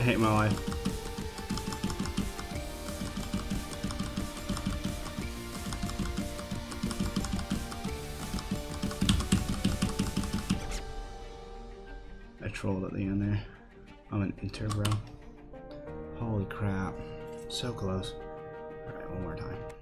hate my life. I trolled at the end there. I'm an inter, bro. Holy crap. So close. Alright, one more time.